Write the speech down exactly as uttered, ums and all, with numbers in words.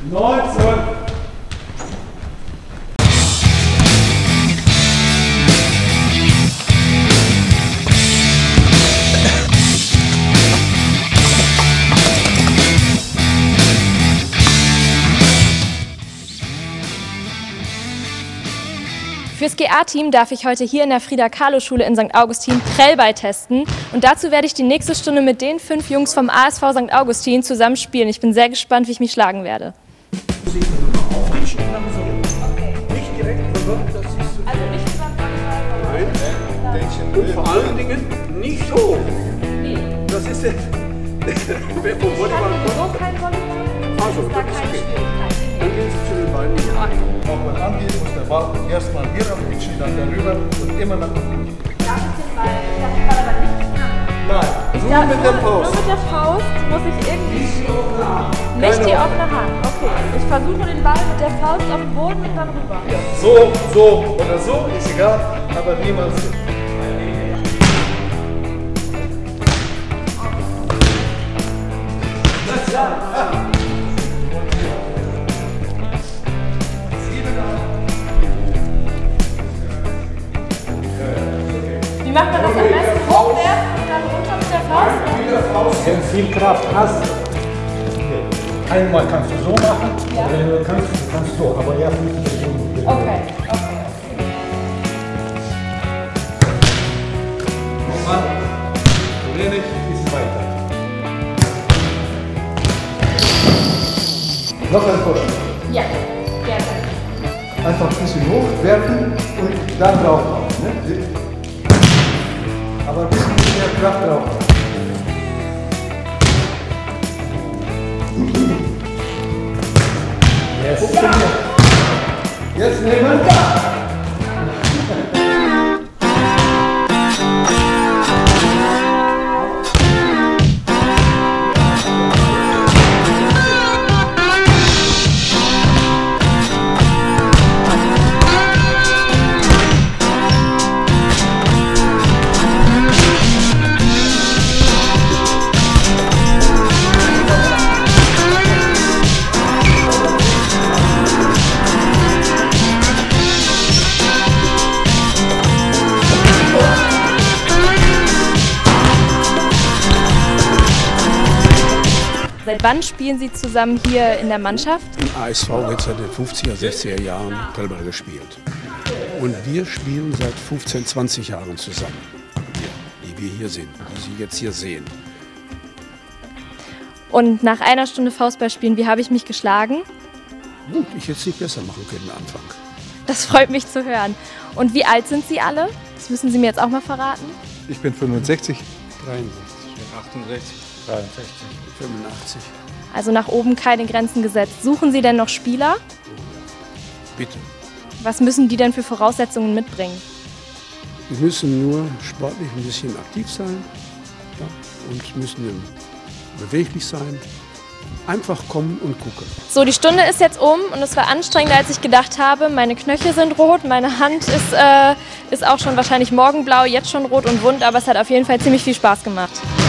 neunzehn. Fürs G A-Team darf ich heute hier in der Frida-Kahlo-Schule in Sankt Augustin Prellball testen. Und dazu werde ich die nächste Stunde mit den fünf Jungs vom A S V Sankt Augustin zusammen spielen. Ich bin sehr gespannt, wie ich mich schlagen werde. Nicht direkt verwirrt, das ist so. Also nicht Nein. Und vor allen Dingen nicht hoch. Nee. Das ist der. Wer vom Volleyball kommt. So kein Volleyball. Also, Ist da das ist keine okay. Schwierigkeit. Dann gehen Sie zu den beiden. Ja. Auch man angeht, muss der Ball erstmal hier abwischen, dann darüber und immer nach unten. Darf ich den Ball, ich darf den Ball aber nicht fangen. Nein, Nur Ja, mit nur, der Faust. nur mit der Faust muss ich irgendwie... Nicht die offene Hand. Nicht die Keine offene Hand, okay. Ich versuche den Ball mit der Faust auf den Boden und dann rüber. so, so oder so, ist egal, aber niemals so. Wie macht man das am besten? Hochwerfen und dann runter mit der Faust? Wenn du viel Kraft hast, einmal kannst du so machen, Ja. wenn du kannst, kannst du so, aber erst mit der Bewegung. Okay, okay. Nochmal, wenig, ist weiter. Noch ein Vorschlag. Ja, gerne. Einfach ein bisschen hochwerfen und dann drauf hauen. Ne? Aber ein bisschen mehr Kraft drauf hauen. Yes. Jetzt nehmen. Seit wann spielen Sie zusammen hier in der Mannschaft? Im A S V wird seit den fünfziger, sechziger Jahren Prellball gespielt. Und wir spielen seit fünfzehn, zwanzig Jahren zusammen. Wir, die wir hier sind, die Sie jetzt hier sehen. Und nach einer Stunde Faustball spielen, wie habe ich mich geschlagen? Gut, ich hätte es nicht besser machen können am Anfang. Das freut mich zu hören. Und wie alt sind Sie alle? Das müssen Sie mir jetzt auch mal verraten. Ich bin fünfundsechzig. dreiundsechzig, achtundsechzig, dreiundsechzig, fünfundachtzig. Also nach oben keine Grenzen gesetzt. Suchen Sie denn noch Spieler? Bitte. Was müssen die denn für Voraussetzungen mitbringen? Wir müssen nur sportlich ein bisschen aktiv sein, ja, und müssen beweglich sein. Einfach kommen und gucken. So, die Stunde ist jetzt um und es war anstrengender, als ich gedacht habe. Meine Knöchel sind rot, meine Hand ist, äh, ist auch schon wahrscheinlich morgenblau, jetzt schon rot und wund, aber es hat auf jeden Fall ziemlich viel Spaß gemacht.